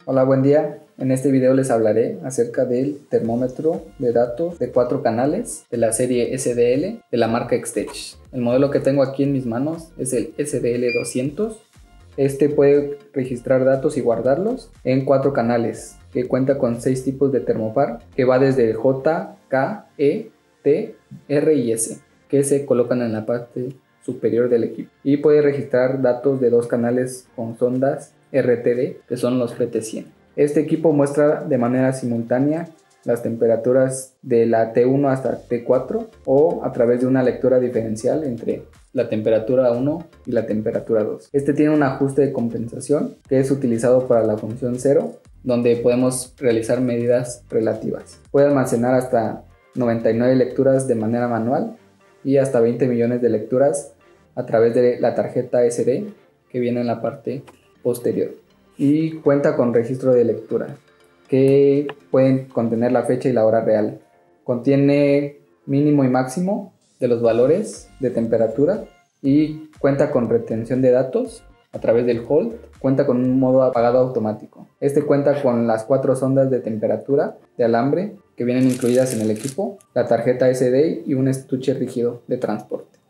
Hola, buen día. En este video les hablaré acerca del termómetro de datos de 4 canales de la serie SDL de la marca X-Tech. El modelo que tengo aquí en mis manos es el SDL200. Este puede registrar datos y guardarlos en 4 canales, que cuenta con 6 tipos de termopar, que va desde el J, K, E, T, R y S, que se colocan en la parte superior del equipo. Y puede registrar datos de 2 canales con sondas RTD, que son los FT100. Este equipo muestra de manera simultánea las temperaturas de la T1 hasta T4 o a través de una lectura diferencial entre la temperatura 1 y la temperatura 2. Este tiene un ajuste de compensación que es utilizado para la función 0, donde podemos realizar medidas relativas. Puede almacenar hasta 99 lecturas de manera manual y hasta 20 millones de lecturas a través de la tarjeta SD que viene en la parte posterior, y cuenta con registro de lectura que pueden contener la fecha y la hora real. Contiene mínimo y máximo de los valores de temperatura y cuenta con retención de datos a través del hold. Cuenta con un modo apagado automático. Este cuenta con las 4 sondas de temperatura de alambre que vienen incluidas en el equipo, la tarjeta SD y un estuche rígido de transporte.